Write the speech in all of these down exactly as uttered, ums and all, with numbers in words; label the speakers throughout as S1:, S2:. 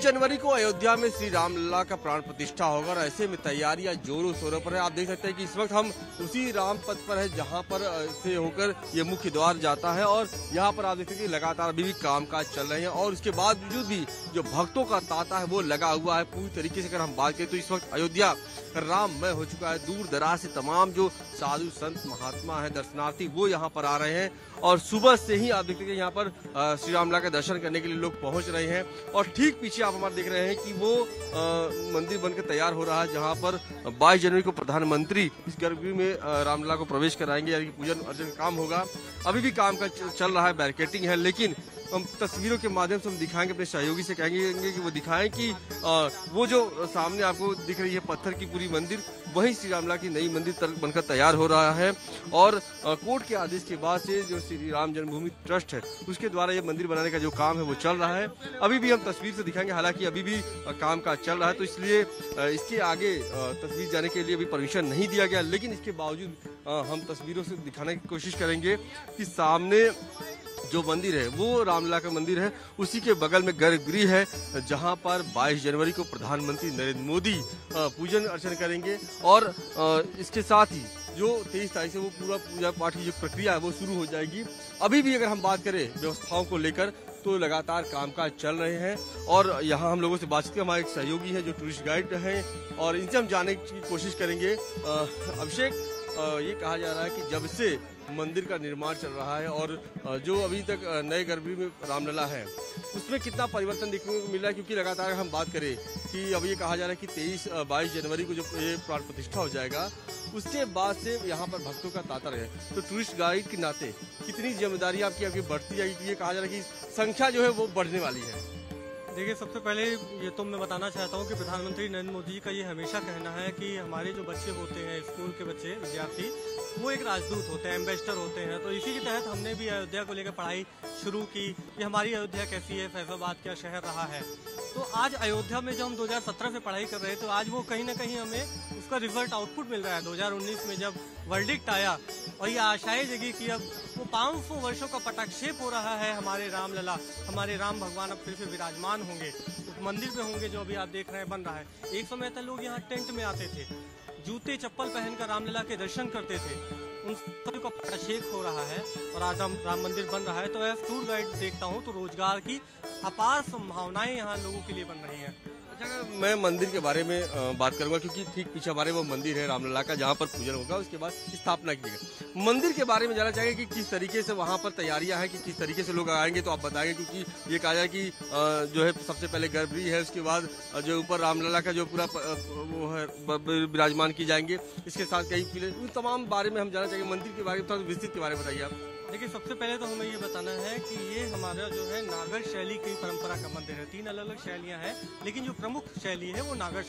S1: जनवरी को अयोध्या में श्री रामलला का प्राण प्रतिष्ठा होगा और ऐसे में तैयारियां जोरों शोरों पर है। आप देख सकते हैं कि इस वक्त हम उसी राम पथ पर है जहां पर से होकर ये मुख्य द्वार जाता है और यहां पर आप देख सकते हैं लगातार अभी भी कामकाज चल रहे हैं और उसके बावजूद भी जो भक्तों का तांता है वो लगा हुआ है पूरी तरीके से। अगर हम बात करें तो इस वक्त अयोध्या राममय हो चुका है। दूर दराज से तमाम जो साधु संत महात्मा है दर्शनार्थी वो यहाँ पर आ रहे हैं और सुबह से ही आप देखते हैं यहाँ पर श्री रामलला के दर्शन करने के लिए लोग पहुंच रहे हैं। और ठीक पीछे आप हमारे देख रहे हैं कि वो आ, मंदिर बनकर तैयार हो रहा है जहाँ पर बाईस जनवरी को प्रधानमंत्री इस गर्भगृह में रामलला को प्रवेश कराएंगे यानी पूजन अर्चन काम होगा। अभी भी काम का चल रहा है, बैरिकेडिंग है, लेकिन हम तस्वीरों के माध्यम से हम दिखाएंगे, अपने सहयोगी से कहेंगे कि वो दिखाएं कि आ, वो जो सामने आपको दिख रही है पत्थर की पूरी मंदिर वही श्री रामलला की नई मंदिर बनकर तैयार हो रहा है। और आ, कोर्ट के आदेश के बाद से जो श्री राम जन्मभूमि ट्रस्ट है उसके द्वारा ये मंदिर बनाने का जो काम है वो चल रहा है। अभी भी हम तस्वीर से दिखाएंगे, हालांकि अभी भी काम काज चल रहा है तो इसलिए इसके आगे तस्वीर जाने के लिए अभी परमिशन नहीं दिया गया, लेकिन इसके बावजूद हम तस्वीरों से दिखाने की कोशिश करेंगे कि सामने जो मंदिर है वो रामलला का मंदिर है, उसी के बगल में गर्भगृह है जहां पर बाईस जनवरी को प्रधानमंत्री नरेंद्र मोदी पूजन अर्चन करेंगे और इसके साथ ही जो तेईस तारीख से वो पूरा पूजा पाठ की जो प्रक्रिया है वो शुरू हो जाएगी। अभी भी अगर हम बात करें व्यवस्थाओं को लेकर तो लगातार कामकाज चल रहे हैं और यहाँ हम लोगों से बातचीत के हमारे एक सहयोगी हैं जो टूरिस्ट गाइड हैं और इनसे हम जानने की कोशिश करेंगे। अभिषेक, ये कहा जा रहा है कि जब से मंदिर का निर्माण चल रहा है और जो अभी तक नए गर्भगृह में रामलला है उसमें कितना परिवर्तन देखने को मिल रहा है, क्योंकि लगातार हम बात करें कि अब ये कहा जा रहा है कि तेईस बाईस जनवरी को जब ये प्राण प्रतिष्ठा हो जाएगा उसके बाद से यहाँ पर भक्तों का तांता रहे, तो टूरिस्ट गाइड के नाते कितनी जिम्मेदारी आपकी आपकी बढ़ती है? ये कहा जा रहा है कि संख्या जो है वो बढ़ने वाली है।
S2: देखिए, सबसे पहले ये तो मैं बताना चाहता हूँ कि प्रधानमंत्री नरेंद्र मोदी जी का ये हमेशा कहना है कि हमारे जो बच्चे होते हैं, स्कूल के बच्चे विद्यार्थी, वो एक राजदूत होते हैं, एम्बेसडर होते हैं। तो इसी के तहत हमने भी अयोध्या को लेकर पढ़ाई शुरू की कि हमारी अयोध्या कैसी है, फैजाबाद क्या शहर रहा है। तो आज अयोध्या में जब हम दो हज़ार सत्रह से पढ़ाई कर रहे हैं तो आज वो कहीं ना कहीं हमें उसका रिजल्ट आउटपुट मिल रहा है। दो हज़ार उन्नीस में जब वर्डिक्ट आया और ये आशाएं जगी कि अब वो पाँच सौ वर्षों का पटाक्षेप हो रहा है, हमारे रामलला, हमारे राम भगवान अब फिर से विराजमान होंगे, उस मंदिर में होंगे जो अभी आप देख रहे हैं बन रहा है। एक समय तक लोग यहाँ टेंट में आते थे, जूते चप्पल पहनकर रामलला के दर्शन करते थे, उन सभी का पटाक्षेप हो रहा है और आज हम राम मंदिर बन रहा है। तो एज टूर गाइड देखता हूँ तो रोजगार की अपार संभावनाएं यहाँ लोगों के लिए बन रही हैं।
S1: अच्छा, मैं मंदिर के बारे में बात करूंगा क्योंकि ठीक पीछे हमारे वो मंदिर है रामलला का जहाँ पर पूजन होगा, उसके बाद स्थापना की जाएगी। मंदिर के बारे में जानना चाहेंगे कि किस तरीके से वहाँ पर तैयारियां हैं, कि किस तरीके से लोग आएंगे, तो आप बताएंगे क्योंकि ये कहा जाए कि जो है सबसे पहले गर्भगृह है, उसके बाद जो ऊपर रामलला का जो पूरा वो है विराजमान की जाएंगे, इसके साथ कई पीले, उन तमाम बारे में हम जानना चाहेंगे। मंदिर के बारे में थोड़ा विस्तृत के बारे में बताइए आप।
S2: देखिए, सबसे पहले तो हमें ये बताना है कि ये हमारा जो है नागर शैली की परंपरा का मंदिर है। तीन अलग अलग शैलियां हैं, लेकिन जो प्रमुख शैली है वो नागर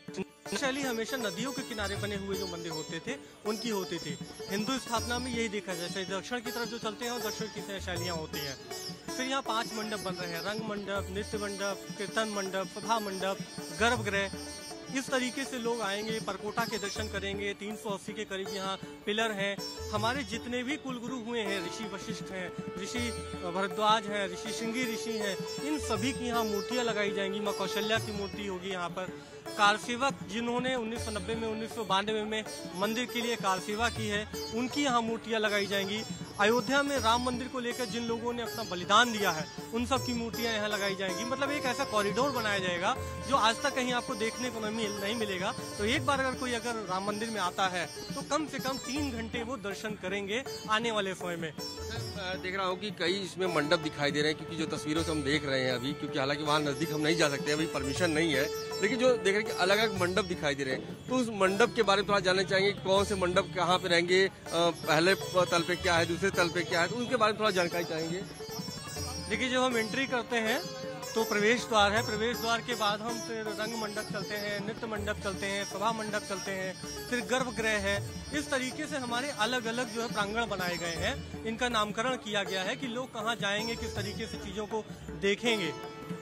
S2: शैली। हमेशा नदियों के किनारे बने हुए जो मंदिर होते थे उनकी होती थी। हिंदू स्थापना में यही देखा जाए, दक्षिण की तरफ जो चलते हैं दक्षिण की शैलियाँ होती हैं। फिर यहाँ पांच मंडप बन रहे हैं, रंग मंडप, नृत्य मंडप, कीर्तन मंडप, सभा मंडप, गर्भगृह। इस तरीके से लोग आएंगे, परकोटा के दर्शन करेंगे। तीन सौ अस्सी के करीब यहाँ पिलर हैं। हमारे जितने भी कुलगुरु हुए हैं, ऋषि वशिष्ठ हैं, ऋषि भरद्वाज हैं, ऋषि श्रृंगी ऋषि हैं, इन सभी की यहाँ मूर्तियाँ लगाई जाएंगी। माँ कौशल्या की मूर्ति होगी यहाँ पर। कार सेवक जिन्होंने उन्नीस सौ नब्बे में उन्नीस सौ बानवे में मंदिर के लिए कार सेवा की है, उनकी यहाँ मूर्तियाँ लगाई जाएंगी। अयोध्या में राम मंदिर को लेकर जिन लोगों ने अपना बलिदान दिया है उन सब की मूर्तियां यहाँ लगाई जाएंगी। मतलब एक ऐसा कॉरिडोर बनाया जाएगा जो आज तक कहीं आपको देखने को नहीं मिलेगा। तो एक बार अगर कोई अगर राम मंदिर में आता है तो कम से कम तीन घंटे वो दर्शन करेंगे आने वाले समय में।
S1: देख रहा हूँ कि कई इसमें मंडप दिखाई दे रहे हैं, क्योंकि जो तस्वीरों से हम देख रहे हैं अभी, क्योंकि हालांकि वहाँ नजदीक हम नहीं जा सकते, अभी परमिशन नहीं है, लेकिन जो देख रहे हैं कि अलग अलग मंडप दिखाई दे रहे हैं, तो उस मंडप के बारे में थोड़ा जानना चाहेंगे। कौन से मंडप कहाँ पे रहेंगे, पहले तल पे क्या है, दूसरे तल पे क्या है, तो उनके बारे में थोड़ा जानकारी चाहेंगे।
S2: देखिए, जब हम एंट्री करते हैं तो प्रवेश द्वार है, प्रवेश द्वार के बाद हम फिर रंग मंडप चलते हैं, नृत्य मंडप चलते हैं, सभा मंडप चलते हैं, फिर गर्भगृह है। इस तरीके से हमारे अलग अलग जो है प्रांगण बनाए गए हैं। इनका नामकरण किया गया है कि लोग कहाँ जाएंगे, किस तरीके से चीजों को देखेंगे।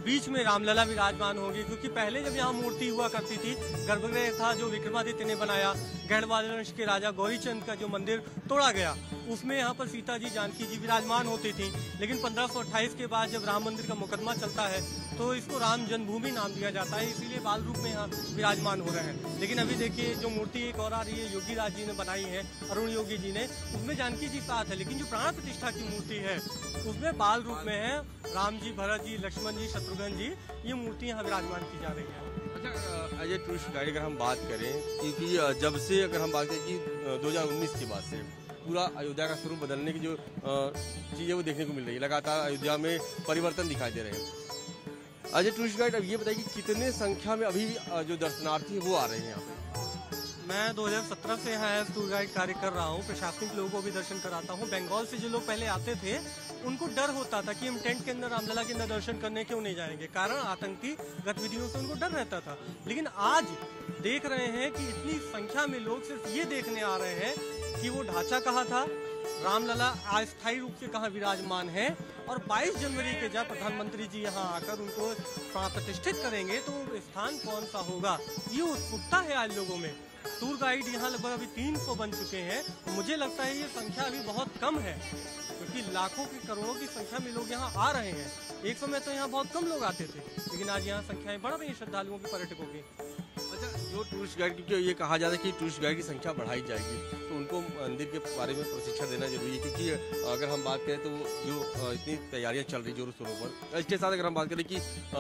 S2: बीच में रामलला विराजमान होंगे, क्योंकि पहले जब यहाँ मूर्ति हुआ करती थी, गर्भगृह था जो विक्रमादित्य ने बनाया, गढ़वाल वंश के राजा गौरीचंद का जो मंदिर तोड़ा गया, उसमें यहाँ पर सीता जी जानकी जी विराजमान होती थी। लेकिन पंद्रह सौ अट्ठाईस के बाद जब राम मंदिर का मुकदमा चलता है तो इसको राम जन्मभूमि नाम दिया जाता है, इसीलिए बाल रूप में यहाँ विराजमान हो रहे हैं। लेकिन अभी देखिए जो मूर्ति एक और आ रही है, योगी राज जी ने बनाई है, अरुण योगी जी ने, उसमें जानकी जी साथ है, लेकिन जो प्राण प्रतिष्ठा की मूर्ति है उसमें बाल रूप में है राम जी, भरत जी, लक्ष्मण जी, शत्रुघ्न जी, ये मूर्ति यहाँ विराजमान की जा रही है।
S1: अच्छा, एज ए टूरिस्ट गाइड अगर हम बात करें, क्योंकि जब से अगर हम बात करें कि दो हज़ार उन्नीस के बाद से पूरा अयोध्या का स्वरूप बदलने की जो चीज़ें वो देखने को मिल रही है, लगातार अयोध्या में परिवर्तन दिखाई दे रहे हैं। एज ए टूरिस्ट गाइड अब ये बताइए कि कितने संख्या में अभी जो दर्शनार्थी वो आ रहे हैं यहाँ पे?
S2: मैं दो हज़ार सत्रह से यहाँ एज टूर गाइड कार्य कर रहा हूँ, प्रशासनिक लोगों को भी दर्शन कराता हूँ। बंगाल से जो लोग पहले आते थे उनको डर होता था कि हम टेंट के अंदर रामलला के अंदर दर्शन करने क्यों नहीं जाएंगे, कारण आतंकी गतिविधियों से उनको डर रहता था। लेकिन आज देख रहे हैं कि इतनी संख्या में लोग सिर्फ ये देखने आ रहे हैं कि वो ढांचा कहाँ था, रामलला अस्थायी रूप से कहाँ विराजमान है, और बाईस जनवरी के जब प्रधानमंत्री जी यहाँ आकर उनको प्रतिष्ठित करेंगे तो स्थान कौन सा होगा, ये उत्सुकता है आज लोगों में। टूर गाइड यहाँ लगभग अभी तीन सौ बन चुके हैं। मुझे लगता है ये संख्या अभी बहुत कम है, क्योंकि लाखों की करोड़ों की संख्या में लोग यहाँ आ रहे हैं। एक समय तो यहाँ बहुत कम लोग आते थे, लेकिन आज यहाँ संख्याएं बढ़ रही हैं श्रद्धालुओं की, पर्यटकों की।
S1: अच्छा, जो टूरिस्ट गाइड, क्योंकि ये कहा जाता है कि टूरिस्ट गाइड की संख्या बढ़ाई जाएगी, तो उनको मंदिर के बारे में प्रशिक्षण देना जरूरी है, क्योंकि अगर हम बात करें तो जो इतनी तैयारियां चल रही जोरों शोरों पर, इसके साथ अगर हम बात करें कि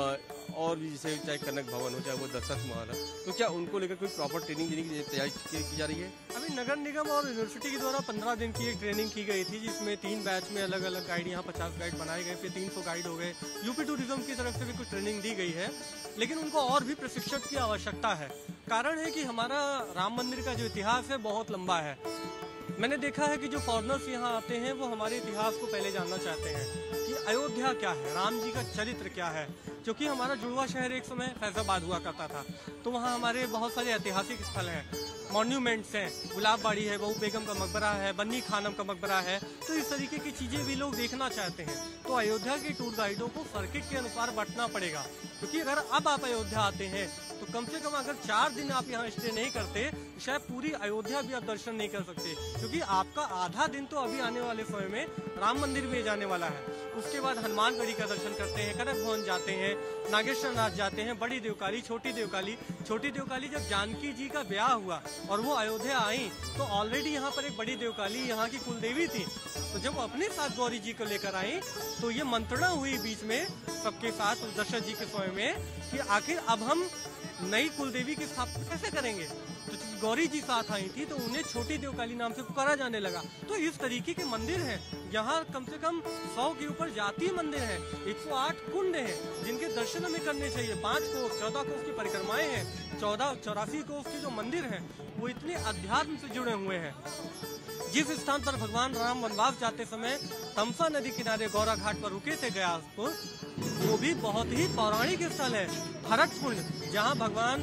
S1: और भी जैसे चाहे कनक भवन हो, चाहे वो दशरथ महल है, तो क्या उनको लेकर कोई प्रॉपर ट्रेनिंग देने की तैयारी की जा रही है?
S2: अभी नगर निगम और यूनिवर्सिटी के द्वारा पंद्रह दिन की एक ट्रेनिंग की गई थी, जिसमें तीन बैच में अलग अलग गाइड, यहाँ पचास गाइड बनाए गए, फिर तीन सौ गाइड हो गए। यूपी टूरिज्म की तरफ से भी कुछ ट्रेनिंग दी गई है, लेकिन उनको और भी प्रशिक्षक की आवश्यकता है। कारण है कि हमारा राम मंदिर का जो इतिहास है बहुत लंबा है। मैंने देखा है कि जो फॉरेनर्स यहाँ आते हैं वो हमारे इतिहास को पहले जानना चाहते हैं कि अयोध्या क्या है, राम जी का चरित्र क्या है, क्योंकि हमारा जुड़वा शहर एक समय फैजाबाद हुआ करता था, तो वहाँ हमारे बहुत सारे ऐतिहासिक स्थल हैं, मॉन्यूमेंट्स हैं, गुलाब बाड़ी है, बहू बेगम का मकबरा है, बन्नी खानम का मकबरा है, तो इस तरीके की चीज़ें भी लोग देखना चाहते हैं। तो अयोध्या के टूर गाइडों को सर्किट के अनुसार बांटना पड़ेगा, क्योंकि अगर अब आप अयोध्या आते हैं तो कम से कम अगर चार दिन आप यहाँ स्टे नहीं करते, शायद पूरी अयोध्या भी आप दर्शन नहीं कर सकते, क्योंकि आपका आधा दिन तो अभी आने वाले समय में राम मंदिर में जाने वाला है। उसके बाद हनुमानगढ़ी का दर्शन करते हैं, कनक भवन जाते हैं, नागेश्वर नाथ जाते हैं, बड़ी देवकाली, छोटी देवकाली। छोटी देवकाली जब जानकी जी का ब्याह हुआ और वो अयोध्या आई तो ऑलरेडी यहाँ पर एक बड़ी देवकाली यहाँ की कुलदेवी थी, तो जब वो अपने साथ गौरी जी को लेकर आई तो ये मंत्रणा हुई बीच में सबके साथ दशरथ जी के समय में कि आखिर अब हम नई कुलदेवी की स्थापना कैसे करेंगे। तो गौरी जी साथ आई थी तो उन्हें छोटी देवकाली नाम से पुकारा जाने लगा। तो इस तरीके के मंदिर हैं, यहाँ कम से कम सौ के ऊपर जातीय मंदिर हैं, एक सौ आठ कुंड हैं जिनके दर्शन हमें करने चाहिए, पाँच कोस चौदह कोस की परिक्रमाएं हैं, चौदह चौरासी कोस के जो मंदिर हैं वो इतने अध्यात्म से जुड़े हुए हैं। जिस स्थान पर भगवान राम वनवास जाते समय तमसा नदी किनारे गौरा घाट पर रुके थे गयासपुर, वो भी बहुत ही पौराणिक स्थल है। भरत कुंड, जहाँ भगवान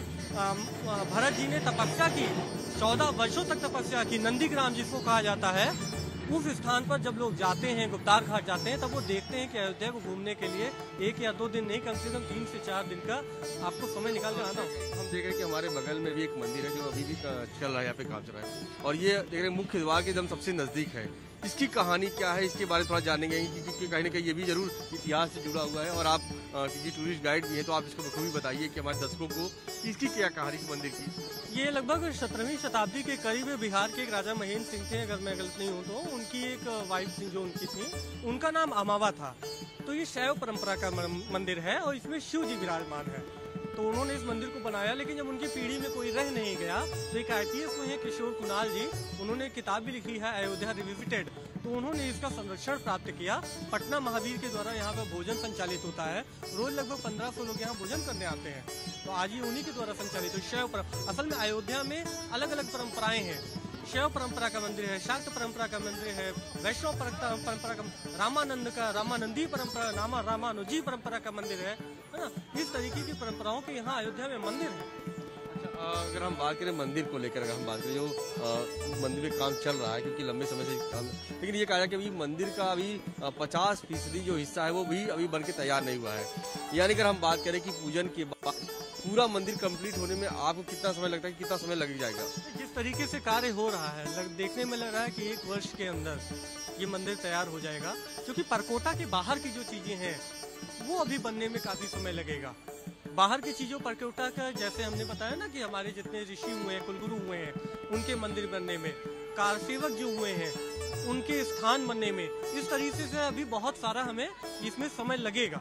S2: भरत जी ने तपस्या की, चौदह वर्षों तक तपस्या की, नंदीग्राम जिसको कहा जाता है, उस स्थान पर जब लोग जाते हैं, गुप्तार घाट जाते हैं, तब वो देखते हैं कि अयोध्या को घूमने के लिए एक या दो दिन नहीं, कम से कम तीन से चार दिन का आपको समय निकाल कर आना होगा।
S1: हम देख रहे हैं कि हमारे बगल में भी एक मंदिर है जो अभी भी चल रहा है, यहाँ पे काम चल रहा है, और ये देख रहे हैं मुख्य द्वार के एकदम सबसे नजदीक है। इसकी कहानी क्या है, इसके बारे में थोड़ा जानेंगे, क्योंकि कहीं ना कहीं ये भी जरूर इतिहास से जुड़ा हुआ है, और आप क्योंकि टूरिस्ट गाइड भी है तो आप इसको बखूबी बताइए कि हमारे दर्शकों को इसकी क्या कहानी इस मंदिर की।
S2: ये लगभग सत्रहवीं शताब्दी के करीब बिहार के एक राजा महेंद्र सिंह थे, अगर मैं गलत नहीं हूँ तो, उनकी एक वाइफ थी जो उनकी थी, उनका नाम अमावा था। तो ये शैव परंपरा का मंदिर है और इसमें शिव जी विराजमान है। तो उन्होंने इस मंदिर को बनाया, लेकिन जब उनकी पीढ़ी में कोई रह नहीं गया तो एक आई पी एस हुए हैं किशोर कुणाल जी, उन्होंने किताब भी लिखी है अयोध्या रिविजिटेड, तो उन्होंने इसका संरक्षण प्राप्त किया। पटना महावीर के द्वारा यहाँ पर भोजन संचालित होता है, रोज लगभग पंद्रह सौ लोग यहाँ भोजन करने आते हैं, तो आज ये उन्हीं के द्वारा संचालित है। शैव पर असल में अयोध्या में अलग अलग परंपराएं हैं, शैव परंपरा का मंदिर है, शाक्त परंपरा का मंदिर है, वैष्णव परंपरा का, रामानंद का रामानंदी परंपरा, रामा रामानुजी परंपरा का मंदिर है, है ना। इस तरीके की परंपराओं के यहाँ अयोध्या में मंदिर है।
S1: अगर हम बात करें मंदिर को लेकर, अगर हम बात करें जो आ, मंदिर में काम चल रहा है, क्योंकि लंबे समय से काम, लेकिन ये कहा जाए कि अभी मंदिर का अभी पचास फीसदी जो हिस्सा है वो भी अभी बन के तैयार नहीं हुआ है। यानी अगर हम बात करें कि पूजन के बाद पूरा मंदिर कंप्लीट होने में आपको कितना समय लगता है, कितना समय लग जाएगा?
S2: जिस तरीके से कार्य हो रहा है, लग, देखने में लग रहा है कि एक वर्ष के अंदर ये मंदिर तैयार हो जाएगा, क्योंकि परकोटा के बाहर की जो चीजें हैं वो अभी बनने में काफी समय लगेगा। बाहर की चीजों परकोटा का, जैसे हमने बताया ना कि हमारे जितने ऋषि हुए हैं, कुलगुरु हुए हैं, उनके मंदिर बनने में, कारसेवक जो हुए हैं उनके स्थान बनने में, इस तरीके से अभी बहुत सारा हमें इसमें समय लगेगा।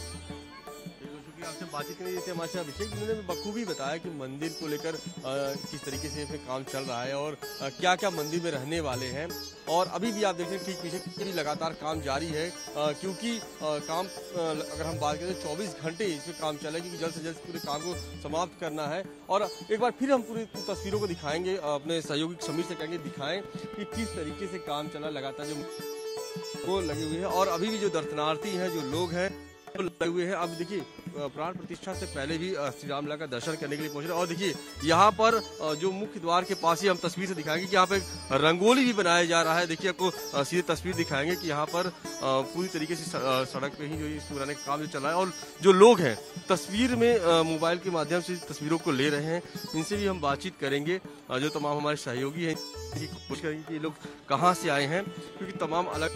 S1: आपसे बातचीत करने जैसे हमारे अभिषेक जी ने बखूबी बताया कि मंदिर को लेकर किस तरीके से इसमें काम चल रहा है और क्या क्या मंदिर में रहने वाले हैं। और अभी भी आप देख रहे हैं ठीक पीछे भी लगातार काम जारी है, आ, क्योंकि आ, काम आ, अगर हम बात करें तो चौबीस घंटे इसमें काम चल रहा है, क्योंकि जल्द से जल्द पूरे काम को समाप्त करना है। और एक बार फिर हम पूरी तस्वीरों को दिखाएंगे, अपने सहयोगी समीर से कहेंगे दिखाएं कि किस तरीके से काम चला लगातार जो वो लगे हुए हैं। और अभी भी जो दर्शनार्थी हैं, जो लोग हैं लगे हुए हैं। अब देखिए प्राण प्रतिष्ठा से पहले भी श्री रामलला का दर्शन करने के लिए पहुंच रहे हैं। और देखिए यहाँ पर जो मुख्य द्वार के पास ही हम तस्वीर से दिखाएंगे कि यहाँ पे रंगोली भी बनाया जा रहा है। देखिए आपको सीधे तस्वीर दिखाएंगे कि यहाँ पर पूरी तरीके से सड़क पे ही जो इसको बनाने का काम जो चल रहा है। और जो लोग हैं तस्वीर में मोबाइल के माध्यम से तस्वीरों को ले रहे हैं, इनसे भी हम बातचीत करेंगे। जो तमाम हमारे सहयोगी हैं कोशिश करेंगे कि ये लोग कहाँ से आए हैं, क्योंकि तमाम अलग।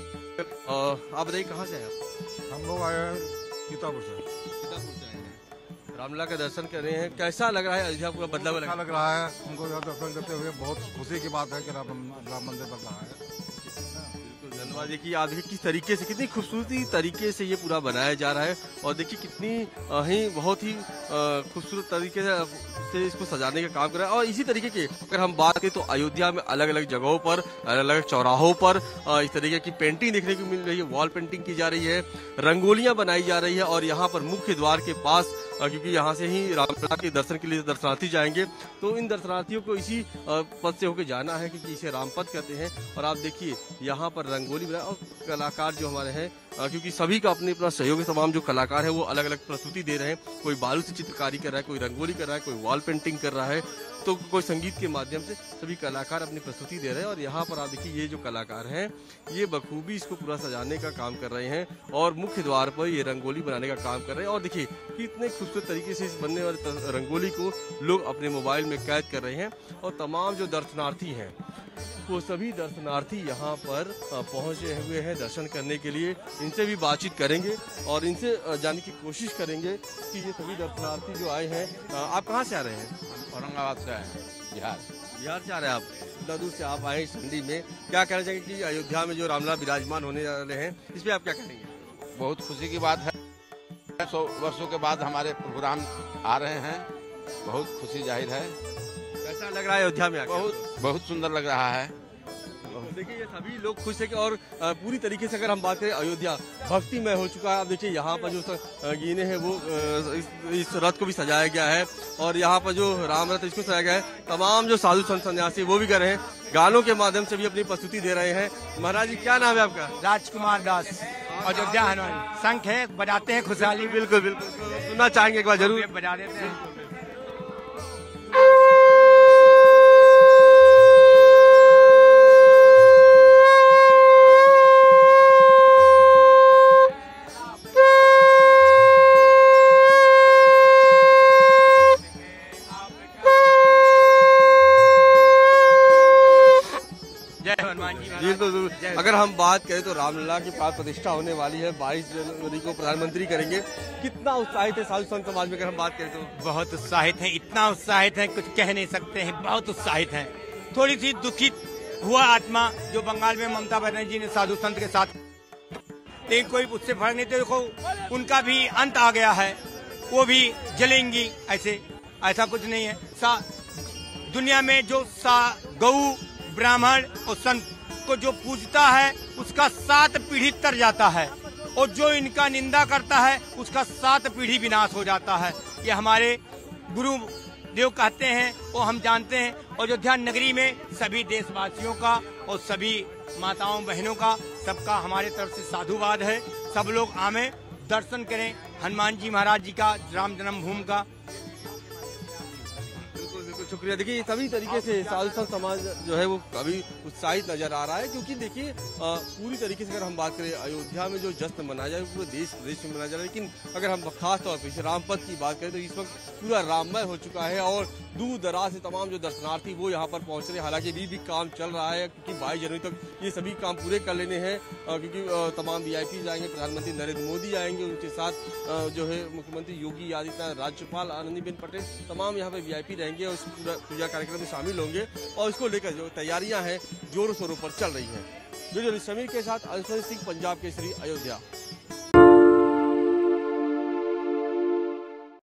S1: आप बताइए कहाँ से आए आप?
S3: हम लोग आए हैं सीतापुर से।
S1: सीतापुर से आए हैं, रामलला का दर्शन कर रहे हैं। कैसा लग रहा है? अयोध्या पूरा बदलाव
S3: अच्छा लग रहा है उनको दर्शन करते हुए। बहुत खुशी की बात है कि राम राम मंदिर बन रहा है।
S1: बिल्कुल धन्यवाद। देखिए आप देखिए किस तरीके से, कितनी खूबसूरती तरीके से ये पूरा बनाया जा रहा है। और देखिए कितनी ही बहुत ही खूबसूरत तरीके से इसको सजाने का काम कर रहा है। और इसी तरीके के अगर हम बात करें तो अयोध्या में अलग अलग जगहों पर, अलग अलग चौराहों पर इस तरीके की पेंटिंग देखने को मिल रही है, वॉल पेंटिंग की जा रही है, रंगोलियां बनाई जा रही है। और यहाँ पर मुख्य द्वार के पास, क्योंकि यहाँ से ही रामलला के दर्शन के लिए दर्शनार्थी जाएंगे, तो इन दर्शनार्थियों को इसी पथ से होकर जाना है, क्योंकि इसे रामपथ कहते हैं। और आप देखिए यहाँ पर रंगोली बनाए और कलाकार जो हमारे हैं, क्योंकि सभी का अपने अपना सहयोग, तमाम जो कलाकार है वो अलग अलग प्रस्तुति दे रहे हैं। कोई बालू से चित्रकारी कर रहा है, कोई रंगोली कर रहा है, कोई वॉल पेंटिंग कर रहा है, तो कोई संगीत के माध्यम से सभी कलाकार अपनी प्रस्तुति दे रहे हैं। और यहाँ पर आप देखिए ये जो कलाकार हैं ये बखूबी इसको पूरा सजाने का काम कर रहे हैं और मुख्य द्वार पर ये रंगोली बनाने का काम कर रहे हैं। और देखिए कितने खूबसूरत तरीके से इस बनने वाले रंगोली को लोग अपने मोबाइल में कैद कर रहे हैं। और तमाम जो दर्शनार्थी हैं वो सभी दर्शनार्थी यहाँ पर पहुंचे हुए हैं दर्शन करने के लिए। इनसे भी बातचीत करेंगे और इनसे जानने की कोशिश करेंगे कि ये सभी दर्शनार्थी जो आए हैं। आप कहाँ से आ रहे हैं?
S4: औरंगाबाद से आए हैं, बिहार
S1: बिहार से आ रहे हैं आप? इतना दूर से आप आए इस ठंडी में, क्या कहना चाहेंगे कि अयोध्या में जो रामलला विराजमान होने वाले हैं, इस पर आप क्या कहेंगे?
S4: बहुत खुशी की बात है। सौ वर्षों के बाद हमारे प्रभु राम आ रहे हैं, बहुत खुशी जाहिर है।
S1: कैसा लग रहा है अयोध्या में?
S4: बहुत बहुत सुंदर लग रहा है।
S1: देखिए ये सभी लोग खुश है। और पूरी तरीके से अगर हम बात करें अयोध्या भक्तिमय हो चुका है। आप देखिए यहाँ पर जो गीने हैं वो इस, इस रथ को भी सजाया गया है। और यहाँ पर जो राम रथ इसको सजाया गया है। तमाम जो साधु संत सन्यासी वो भी कर रहे हैं, गानों के माध्यम से भी अपनी प्रस्तुति दे रहे हैं। महाराज जी क्या नाम है आपका?
S5: राजकुमार दास, अयोध्या हनुमान। शंख है, बजाते हैं खुशहाली।
S1: बिल्कुल बिल्कुल सुनना चाहेंगे एक बार जरूर।
S5: बजा देते हैं।
S1: जी तो अगर हम बात करें तो रामलला की प्राण प्रतिष्ठा होने वाली है, बाईस जनवरी को प्रधानमंत्री करेंगे। कितना उत्साहित है साधु संत समाज में? अगर हम बात करें तो
S5: बहुत उत्साहित है, इतना उत्साहित है कुछ कह नहीं सकते हैं। बहुत उत्साहित है। थोड़ी सी दुखित हुआ आत्मा जो बंगाल में ममता बनर्जी जी ने साधु संत के साथ, लेकिन कोई उससे फर्क नहीं। देखो उनका भी अंत आ गया है, वो भी जलेंगी। ऐसे ऐसा कुछ नहीं है। सा दुनिया में जो सा गऊ ब्राह्मण और संत को जो पूजता है उसका सात पीढ़ी तर जाता है, और जो इनका निंदा करता है उसका सात पीढ़ी विनाश हो जाता है। ये हमारे गुरु देव कहते हैं, वो हम जानते हैं। अयोध्या नगरी में सभी देशवासियों का और सभी माताओं बहनों का, सबका हमारे तरफ से साधुवाद है। सब लोग आवे, दर्शन करें हनुमान जी महाराज जी का, राम जन्मभूमि का।
S1: शुक्रिया। देखिए सभी तरीके से साधु संत समाज जो है वो अभी उत्साहित नजर आ रहा है, क्योंकि देखिए पूरी तरीके से अगर हम बात करें अयोध्या में जो जश्न मनाया जाए पूरे देश प्रदेश में मनाया जा रहा है, लेकिन अगर हम खास तौर पर रामपथ की बात करें तो इस वक्त पूरा राममय हो चुका है और दूर दराज से तमाम जो दर्शनार्थी वो यहाँ पर पहुंच रहे हैं। हालांकि अभी भी काम चल रहा है, क्योंकि बाईस जनवरी तक ये सभी काम पूरे कर लेने हैं, क्योंकि तमाम वीआईपी आएंगे, प्रधानमंत्री नरेंद्र मोदी आएंगे, उनके साथ जो है मुख्यमंत्री योगी आदित्यनाथ, राज्यपाल आनंदीबेन पटेल, तमाम यहाँ पे वीआईपी रहेंगे और उस पूजा कार्यक्रम में शामिल होंगे और इसको लेकर जो तैयारियां हैं जोरों शोरों पर चल रही हैं। वीडियो समीर के साथ अंशुल सिंह, पंजाब केसरी, अयोध्या।